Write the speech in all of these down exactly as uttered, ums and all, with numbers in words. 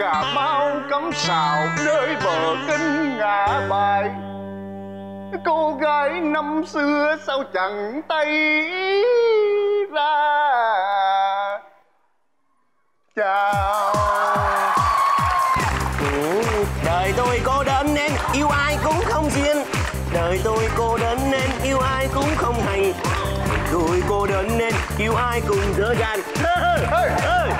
Cà Mau cắm sào nơi bờ kinh ngã bài. Cô gái năm xưa sao chẳng tay ra chào. Ừ, đời tôi cô đơn nên yêu ai cũng không duyên. Đời tôi cô đơn nên yêu ai cũng không hay. Tôi cô đơn nên yêu ai cũng dở dang. Ê, ê.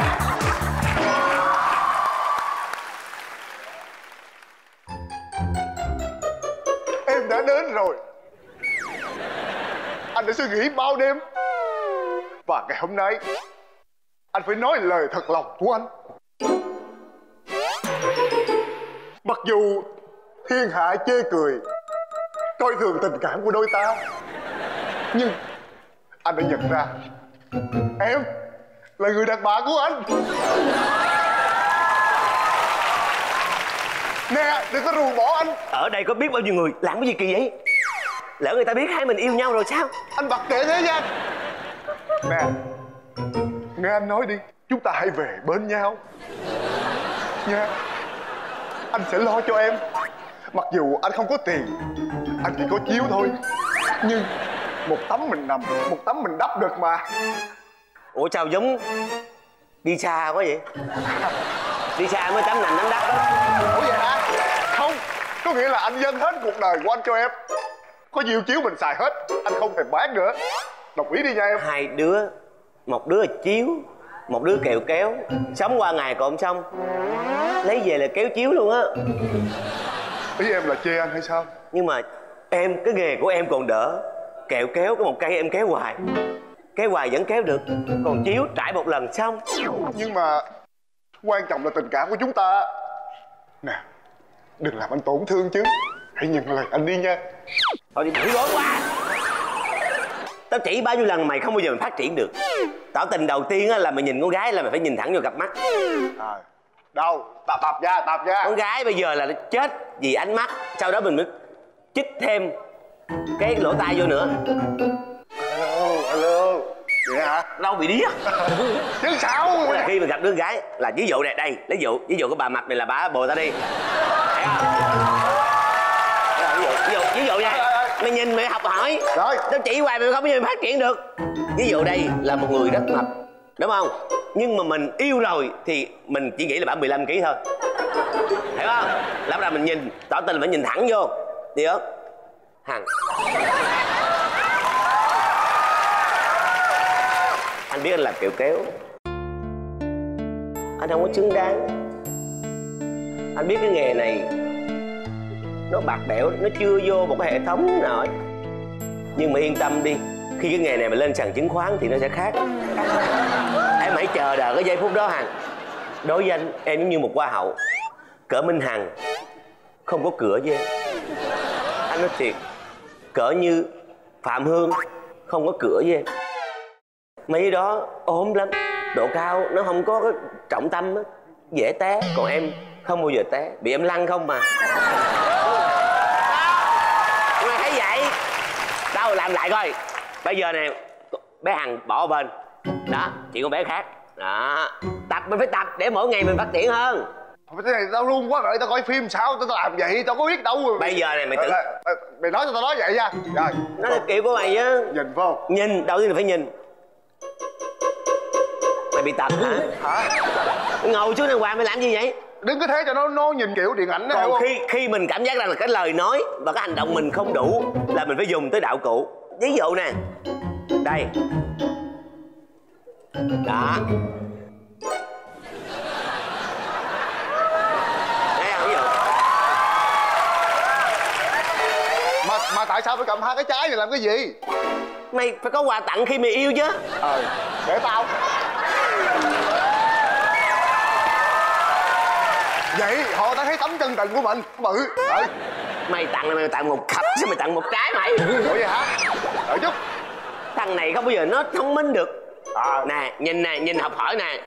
Em đã đến rồi. Anh đã suy nghĩ bao đêm. Và ngày hôm nay anh phải nói lời thật lòng của anh. Mặc dù thiên hạ chê cười, coi thường tình cảm của đôi ta, nhưng anh đã nhận ra em là người đàn bà của anh. Nè, đừng có ruồng bỏ anh. Ở đây có biết bao nhiêu người, làm cái gì kỳ vậy? Lỡ người ta biết hai mình yêu nhau rồi sao? Anh bật kệ thế nha. Nè, nghe anh nói đi, chúng ta hãy về bên nhau nha. Anh sẽ lo cho em. Mặc dù anh không có tiền, anh chỉ có chiếu thôi, nhưng một tấm mình nằm, một tấm mình đắp được mà. Ủa sao giống đi xa quá vậy? Đi xa mới tấm nằm tấm đắp đó. Ủa vậy hả? Không, có nghĩa là anh dâng hết cuộc đời của anh cho em. Có nhiều chiếu mình xài hết, anh không thèm bán nữa. Đồng ý đi nha em. Hai đứa, một đứa là chiếu, một đứa kẹo kéo, sống qua ngày còn không xong, lấy về là kéo chiếu luôn á. Ý em là chê anh hay sao? Nhưng mà em, cái nghề của em còn đỡ. Kẹo kéo có một cây em kéo hoài, kéo hoài vẫn kéo được. Còn chiếu trải một lần xong. Nhưng mà quan trọng là tình cảm của chúng ta. Nè, đừng làm anh tổn thương chứ. Hãy nhận lời anh đi nha. Thôi đi bỉ gối quá. Tao chỉ bao nhiêu lần mày không bao giờ mày phát triển được. Tỏ tình đầu tiên á là mày nhìn con gái là mày phải nhìn thẳng vô cặp mắt. À, đâu, tập tập ra, tập ra. Con gái bây giờ là nó chết vì ánh mắt. Sau đó mình mới chích thêm cái lỗ tai vô nữa. Alo, alo. Vậy hả? Đâu bị điếc. Chứ sao? Là khi mình gặp đứa gái là ví dụ này, đây, ví dụ, ví dụ cái bà mặt này là bà bồ ta đi. Thấy không? Ví dụ, ví dụ, ví dụ nha. Mày nhìn mày học hỏi. Rồi. Tao chỉ hoài mày không bao giờ mày phát triển được. Ví dụ đây là một người rất mập, đúng không? Nhưng mà mình yêu rồi thì mình chỉ nghĩ là bả mười lăm ký thôi. Hiểu không? Là bắt đầu mình nhìn, tỏ tình là phải nhìn thẳng vô. Đi không? Hằng. Anh biết anh làm kẹo kéo, anh không có xứng đáng. Anh biết cái nghề này nó bạc bẽo, nó chưa vô một cái hệ thống nào ấy. Nhưng mà yên tâm đi, khi cái nghề này mà lên sàn chứng khoán thì nó sẽ khác. Em hãy chờ đợi cái giây phút đó Hằng. Đối với anh, em giống như một hoa hậu. Cỡ Minh Hằng không có cửa với em. Anh nói thiệt. Cỡ như Phạm Hương không có cửa với em. Mấy đó ốm lắm, độ cao nó không có cái trọng tâm á, dễ té. Còn em không bao giờ té, bị em lăn không mà. Mày thấy vậy? Đâu làm lại coi. Bây giờ nè, bé Hằng bỏ bên. Đó, chỉ con bé khác. Đó, tập mình phải tập để mỗi ngày mình phát triển hơn. Thế này tao luôn quá rồi, tao coi phim sao tao làm vậy, tao có biết đâu rồi. Bây giờ này mày tự... Mày nói cho tao nói vậy nha. Rồi. Nó là kiểu của mày á. Nhìn phải không? Nhìn, đầu tiên là phải nhìn. Mày bị tật hả? Hả? Ngồi xuống đàng hoàng mày làm gì vậy? Đừng có thế cho nó nó nhìn kiểu điện ảnh đó. Còn khi khi mình cảm giác rằng là cái lời nói và cái hành động mình không đủ là mình phải dùng tới đạo cụ. Ví dụ nè, đây. Đó. Đây là ví dụ. Mà mà tại sao phải cầm hai cái trái này làm cái gì? Mày phải có quà tặng khi mày yêu chứ. Ờ, để tao. Vậy họ đã thấy tấm chân tình của mình. Bự. Rồi. Mày tặng là mày tặng một cặp chứ mày tặng một trái mày. Ủa vậy hả? Đợi chút. Thằng này không bao giờ nó thông minh được. À. Nè, nhìn nè, nhìn học hỏi nè.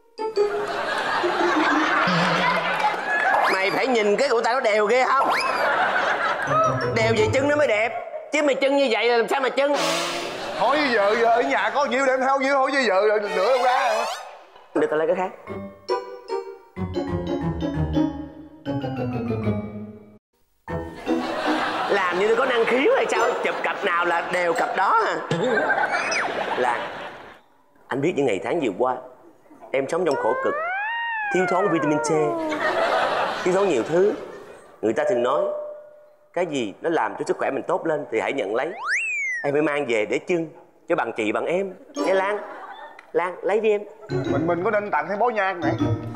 Mày phải nhìn cái của tao nó đều ghê không? Đều vậy chân nó mới đẹp. Chứ mày chân như vậy là làm sao mà chân? Thôi giờ, giờ ở nhà có nhiêu đem theo nhiêu thôi chứ giờ nữa đâu ra. Để tao lấy cái khác. làm như tôi có năng khiếu hay sao? Chụp cặp nào là đều cặp đó à? Lan, anh biết những ngày tháng vừa qua em sống trong khổ cực, thiếu thốn vitamin C, thiếu thốn nhiều thứ. Người ta thường nói cái gì nó làm cho sức khỏe mình tốt lên thì hãy nhận lấy. Em phải mang về để trưng cho bằng chị bằng em nha Lan. Lan lấy đi em. Mình mình có nên tặng thêm bó nhang này.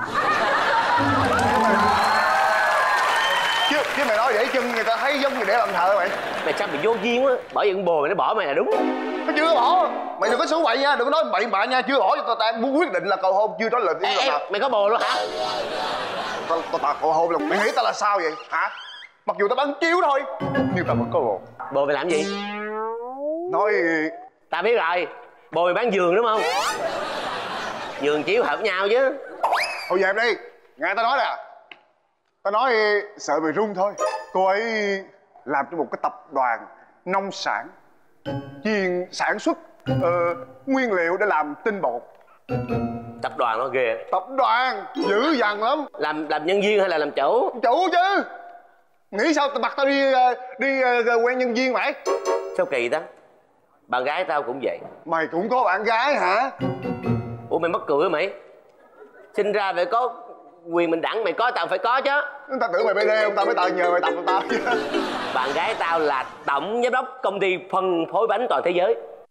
chứ chứ mày nói để chân người ta thấy giống như để làm thợ mày. Mày sao mày vô duyên quá. Bởi vì con bồ mày nó bỏ mày là đúng. Nó chưa bỏ. Mày đừng có xấu bậy nha, đừng có nói bậy bạ nha. Chưa bỏ cho tao ta muốn quyết định là cầu hôn chưa nói lời Ê, tiên em, mày có bồ luôn hả? Tao tao tao cầu hôn là mày nghĩ tao là sao vậy hả? Mặc dù tao bán chiếu thôi nhưng tao vẫn có bồ. Bồ mày làm gì? Nói Tao biết rồi. Bồ mày bán giường đúng không? Giường chiếu hợp nhau chứ. thôi về em đi, nghe tao nói nè. Tao nói sợ mày run thôi. Cô ấy làm cho một cái tập đoàn nông sản chuyên sản xuất uh, nguyên liệu để làm tinh bột. Tập đoàn nó ghê. Tập đoàn dữ dằn lắm. Làm làm nhân viên hay là làm chủ? Chủ chứ. Nghĩ sao tao bắt tao đi đi uh, quen nhân viên mày? Sao kỳ đó. Bạn gái tao cũng vậy. Mày cũng có bạn gái hả? Ủa mày mắc cười hả mày? Sinh ra phải có quyền bình đẳng, mày có tao phải có chứ. Tao tưởng mày bê đê không, tao mới tao nhờ mày tập tụi tao chứ. Bạn gái tao là tổng giám đốc công ty phân phối bánh toàn thế giới.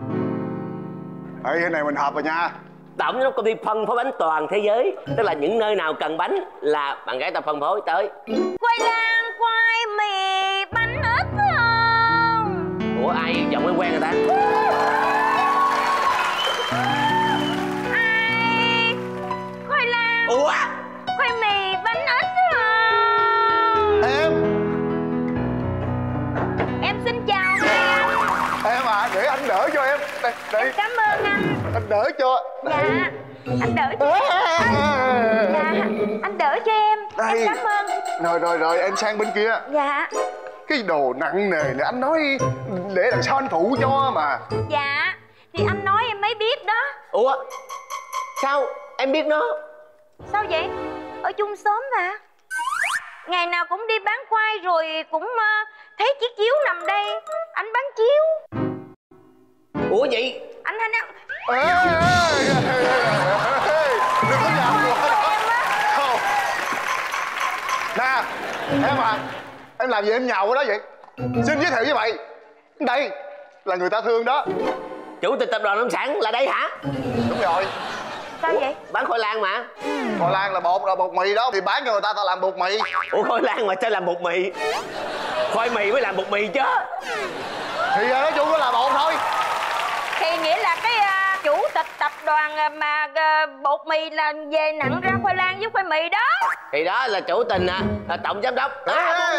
Ê, cái này mình hợp rồi nha. Tổng giám đốc công ty phân phối bánh toàn thế giới. Tức là những nơi nào cần bánh là bạn gái tao phân phối tới. Khoai lang, khoai mì, bánh ít không? Ủa ai giọng quen quen người ta? Ai? Khoai lang, Ủa? khoai mì, bánh ít không? Em. Em xin chào hai anh. Em à, để anh đỡ cho em. Đây, đây. Cảm ơn anh. Anh đỡ cho. Dạ, anh đỡ cho em. Dạ, anh đỡ cho em. Đây. Em cảm ơn. Rồi rồi rồi, em sang bên kia. Dạ. Cái đồ nặng nề này anh nói để làm sao anh phụ cho mà. Dạ, thì anh nói em mới biết đó. Ủa? Sao em biết nó? Sao vậy? Ở chung xóm mà. Ngày nào cũng đi bán khoai rồi cũng uh, thấy chiếc chiếu nằm đây. Anh bán chiếu. Ủa vậy? Anh anh anh. Ê, ê, ê, ê, đừng có nhào vô đó. Không. Nè, em à, em làm gì em nhào vào đó vậy? Xin giới thiệu với mày, đây là người ta thương đó. Chủ tịch tập đoàn nông sản là đây hả? Đúng rồi. Sao Ủa, vậy? bán khoai lang mà. Khoai lang là bột, là bột mì đó, thì bán cho người ta ta làm bột mì. Ủa khoai lang mà sao làm bột mì? Khoai mì mới làm bột mì chứ. Thì nói chung nó là bột thôi. Thì nghĩa là cái uh, chủ tịch tập đoàn uh, mà uh, bột mì là về nặng ra khoai lang với khoai mì đó. Thì đó là chủ tình à, là tổng giám đốc. Ê,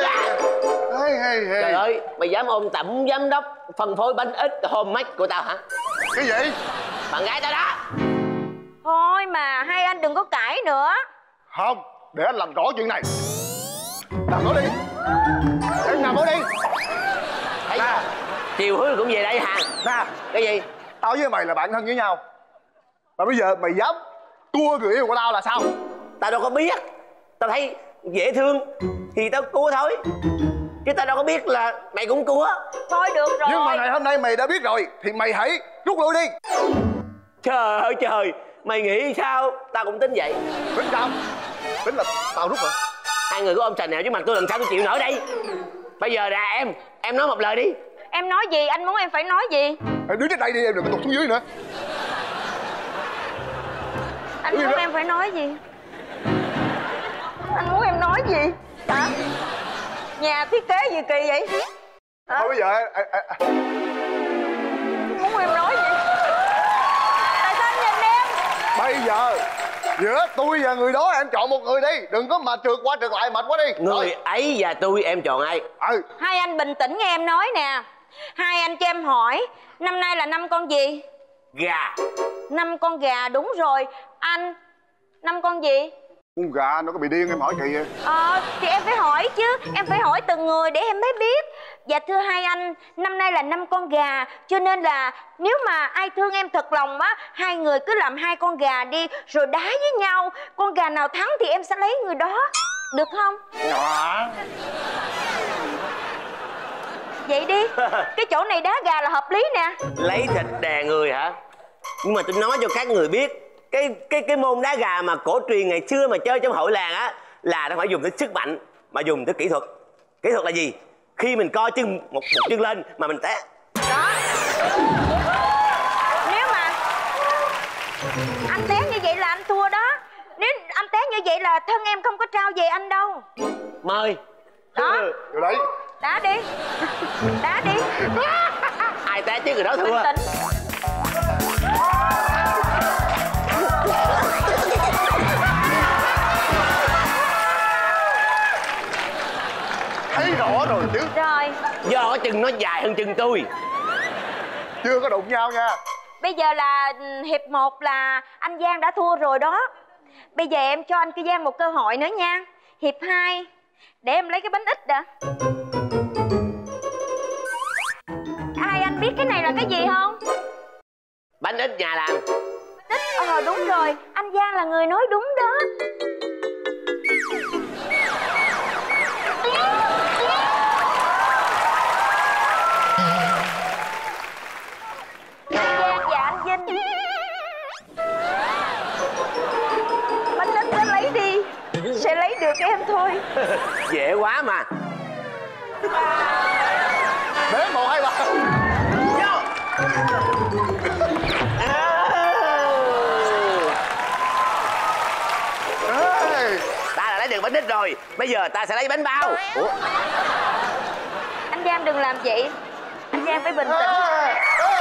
ê, ê, ê. Trời ơi, mày dám ôm tổng giám đốc phân phối bánh ít homemade của tao hả? Cái gì? Bạn gái tao đó. Thôi mà hai anh đừng có cãi nữa. Không, để anh làm rõ chuyện này. Nằm đó đi. Em nằm đó đi. Thấy Nè, chiều hứa cũng về đây hả? nè, Cái gì? tao với mày là bạn thân với nhau. Mà bây giờ mày dám cua người yêu của tao là sao? Tao đâu có biết. Tao thấy dễ thương thì tao cua thôi. Chứ tao đâu có biết là mày cũng cua. Thôi được rồi. Nhưng mà ngày hôm nay mày đã biết rồi thì mày hãy rút lui đi. Trời ơi trời, mày nghĩ sao? Tao cũng tính vậy. Tính sao? Tính là tao rút rồi. Hai người có ôm sành nào chứ mặt tôi lần sau tôi chịu nổi đây. Bây giờ là em, em nói một lời đi. Em nói gì? Anh muốn em phải nói gì? Em đứng trên đây đi, em đừng có tụt xuống dưới nữa. Anh Cái gì muốn đó? em phải nói gì? Anh muốn em nói gì? Hả? Nhà thiết kế gì kỳ vậy? Hả? Thôi bây giờ em, em, em, Muốn em nói gì? Tại sao anh nhìn em? bây giờ giữa tôi và người đó em chọn một người đi, đừng có mà trượt qua trượt lại mệt quá đi. Người Rồi. ấy và tôi em chọn ai? Ừ. Hai anh bình tĩnh nghe em nói nè. Hai anh cho em hỏi, năm nay là năm con gì? Gà. Năm con gà, đúng rồi. Anh, năm con gì? Con gà nó có bị điên em hỏi kỳ vậy? Ờ, thì em phải hỏi chứ. Em phải hỏi từng người để em mới biết. Dạ thưa hai anh, năm nay là năm con gà. Cho nên là nếu mà ai thương em thật lòng á, hai người cứ làm hai con gà đi, rồi đá với nhau. Con gà nào thắng thì em sẽ lấy người đó. Được không? Nhỏ. Vậy đi. Cái chỗ này đá gà là hợp lý nè. Lấy thịt đè người hả? Nhưng mà tôi nói cho các người biết, cái cái cái môn đá gà mà cổ truyền ngày xưa mà chơi trong hội làng á, là nó phải dùng tới sức mạnh mà dùng tới kỹ thuật. Kỹ thuật là gì? Khi mình co chân một, một chân lên mà mình té. Đó. Nếu mà anh té như vậy là anh thua đó. Nếu anh té như vậy là thân em không có trao về anh đâu. Mời. Đó. Rồi đấy. Đá đi. Đá đi. Ai té chứ người đó thua. Bình tĩnh. Thấy rõ rồi chứ. Rồi. Do cái chân nó dài hơn chân tôi. Chưa có đụng nhau nha. Bây giờ là hiệp một là anh Giang đã thua rồi đó. Bây giờ em cho anh Cái Giang một cơ hội nữa nha. Hiệp hai để em lấy cái bánh ít đã. Ai anh biết cái này là cái gì không? Bánh ít nhà làm. Ít, ờ đúng rồi. Anh Giang là người nói đúng đó. Anh Giang và anh Vinh, bánh ít nó lấy đi sẽ lấy được em thôi. Dễ quá mà. Đếm một hai ba. Vô. Ê. Ta đã lấy được bánh ít rồi, bây giờ ta sẽ lấy bánh bao. Ủa? Anh Giang đừng làm vậy. Anh Giang phải bình tĩnh. Ê. Ê.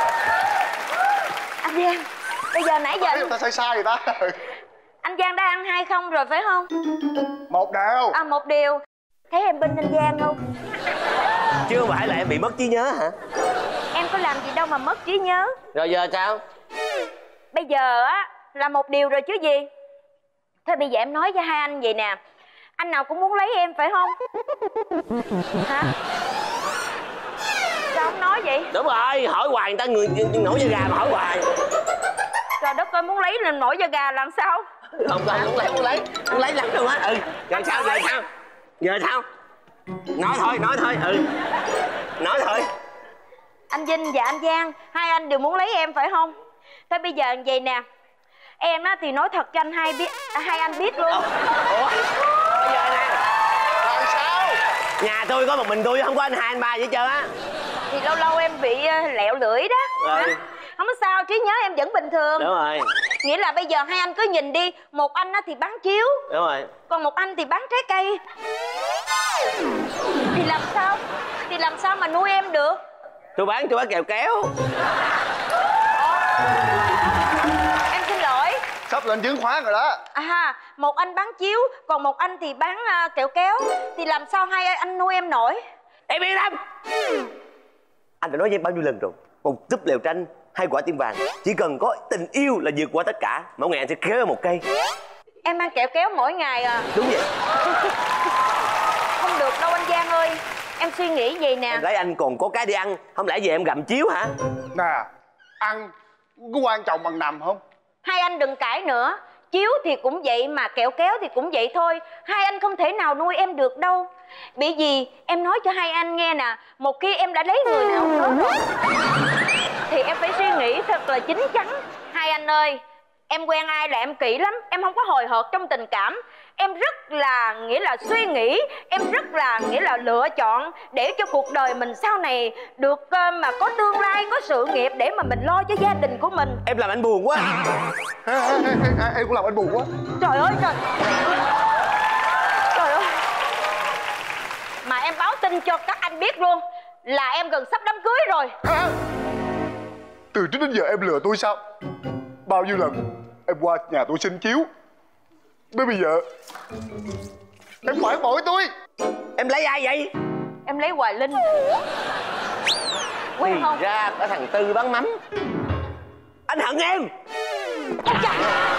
Anh Giang, bây giờ nãy giờ Thấy ta sai sai người ta. anh Giang đã ăn hai không rồi phải không? Một đều. À một điều. Thấy em binh anh Giang không? Chưa phải là em bị mất trí nhớ hả? Em có làm gì đâu mà mất trí nhớ. Rồi giờ sao? Bây giờ á là một điều rồi chứ gì. Thôi bây giờ em nói cho hai anh vậy nè. Anh nào cũng muốn lấy em phải không? Hả? Sao không nói vậy? Đúng rồi, hỏi hoài người ta người, người nổi da gà mà hỏi hoài. Trời đất ơi, muốn lấy là nổi da gà làm sao? Không không, muốn lấy, muốn lấy, muốn lấy lắm luôn á. Ừ, giờ sao, giờ sao? Giờ sao? Nói thôi, nói thôi, ừ. Nói thôi. Anh Vinh và anh Giang, hai anh đều muốn lấy em phải không? Thôi bây giờ vậy nè. Em á thì nói thật cho anh hai biết, hai anh biết luôn. Ủa? Bây giờ nè. Làm sao? Nhà tôi có một mình tôi, không có anh hai anh ba gì hết trơn á. Thì lâu lâu em bị uh, lẹo lưỡi đó. Ừ. Hả? Không có sao, trí nhớ em vẫn bình thường. Đúng rồi. Nghĩa là bây giờ hai anh cứ nhìn đi. Một anh á thì bán chiếu, Đúng rồi. còn một anh thì bán trái cây. Thì làm sao? Thì làm sao mà nuôi em được? Tôi bán, tôi bán kẹo kéo. Em xin lỗi. Sắp lên chứng khoán rồi đó. À, một anh bán chiếu, còn một anh thì bán uh, kẹo kéo. Thì làm sao hai anh nuôi em nổi? Em yên tâm. Anh đã nói với em bao nhiêu lần rồi, một túp lều tranh, hai quả tim vàng, chỉ cần có tình yêu là vượt qua tất cả. Mỗi ngày anh sẽ kéo một cây. Em ăn kẹo kéo mỗi ngày à? Đúng vậy. Không được đâu anh Giang ơi. Em suy nghĩ vậy nè. Em lấy anh còn có cái đi ăn, không lẽ về em gặm chiếu hả? Nè, ăn có quan trọng bằng nằm không? Hai anh đừng cãi nữa. Chiếu thì cũng vậy mà kẹo kéo thì cũng vậy thôi. Hai anh không thể nào nuôi em được đâu. Bởi vì em nói cho hai anh nghe nè, một khi em đã lấy người nào đó rồi thì em phải suy nghĩ thật là chín chắn. Hai anh ơi, em quen ai là em kỹ lắm. Em không có hồi hộp trong tình cảm. Em rất là nghĩa là suy nghĩ. Em rất là nghĩa là lựa chọn để cho cuộc đời mình sau này được uh, mà có tương lai, có sự nghiệp để mà mình lo cho gia đình của mình. Em làm anh buồn quá. Ê, ê, ê, ê, em cũng làm anh buồn quá. Trời ơi trời. Trời ơi. Mà em báo tin cho các anh biết luôn là em gần sắp đám cưới rồi. Hả? Từ trước đến giờ em lừa tôi sao? Bao nhiêu lần em qua nhà tôi xin chiếu, đến bây giờ em phản bội tôi. Em lấy ai vậy? Em lấy Hoài Linh. Quen Thì không? ra có thằng Tư bán mắm. Anh hận em. Ôi trời.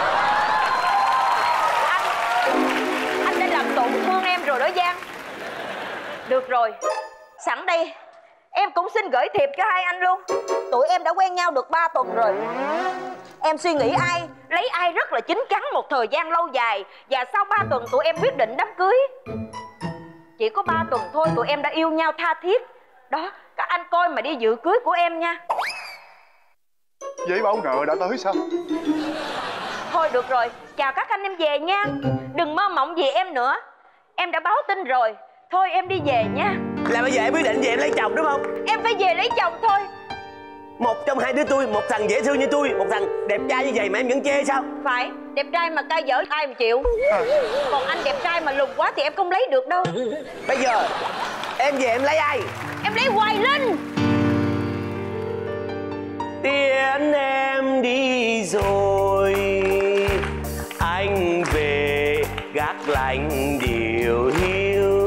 Anh Anh đã làm tổn thương em rồi đó Giang. Được rồi, sẵn đây em cũng xin gửi thiệp cho hai anh luôn. Tụi em đã quen nhau được ba tuần rồi. Em suy nghĩ ai lấy ai rất là chín chắn một thời gian lâu dài. Và sau ba tuần tụi em quyết định đám cưới. Chỉ có ba tuần thôi tụi em đã yêu nhau tha thiết. Đó, các anh coi mà đi dự cưới của em nha. Giấy báo nợ đã tới sao? Thôi được rồi, chào các anh, em về nha. Đừng mơ mộng gì em nữa. Em đã báo tin rồi. Thôi em đi về nha. Là bây giờ em quyết định về em lấy chồng đúng không? Em phải về lấy chồng thôi. Một trong hai đứa tôi, một thằng dễ thương như tôi, một thằng đẹp trai như vậy mà em vẫn chê sao? Phải, đẹp trai mà cay dở ai mà chịu. Còn anh đẹp trai mà lùn quá thì em không lấy được đâu. Bây giờ em về em lấy ai? Em lấy Hoài Linh. Tiễn em đi rồi, anh về gác lạnh điều hiu.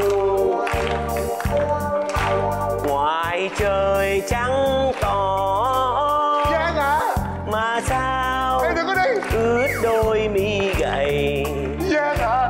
Ngoài trời trắng tỏ. Giang à, mà sao em đừng có đi. ướt đôi mi gầy. Giang à,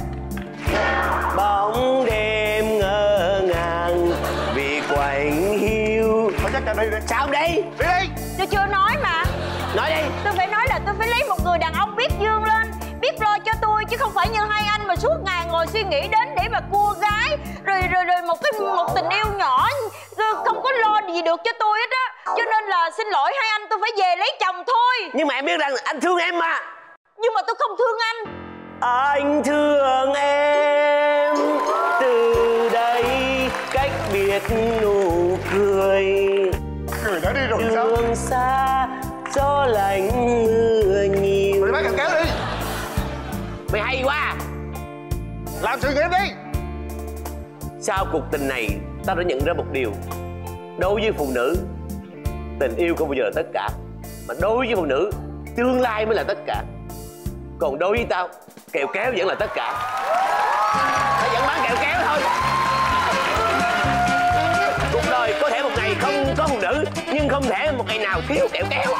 Bóng đêm ngỡ ngàng vì quạnh hiu. thôi chắc cả đi đi. Sao đi? Đi đi. Tôi chưa nói mà. Nói đi. Tôi phải nói là tôi phải lấy một người đàn ông biết dương lên, biết lo cho tôi, chứ không phải như hai anh mà suốt ngày ngồi suy nghĩ đến để mà cua gái, rồi rồi rồi một cái một tình yêu nhỏ không có lo gì được cho tôi hết á. Cho nên là xin lỗi hai anh, tôi phải về lấy chồng thôi. Nhưng mà em biết rằng anh thương em mà. Nhưng mà tôi không thương anh. Anh thương em từ đây cách biệt nụ cười. Người đã đi rồi sao? Đường xa gió lạnh mưa nhiều. Mày bắt cần kéo đi. Mày hay quá. Làm sự nghiệp đi. Sau cuộc tình này tao đã nhận ra một điều. Đối với phụ nữ, tình yêu không bao giờ là tất cả, mà đối với phụ nữ, tương lai mới là tất cả. Còn đối với tao, kẹo kéo vẫn là tất cả. Tao vẫn bán kẹo kéo thôi. Cuộc đời có thể một ngày không có phụ nữ, nhưng không thể một ngày nào thiếu kẹo kéo.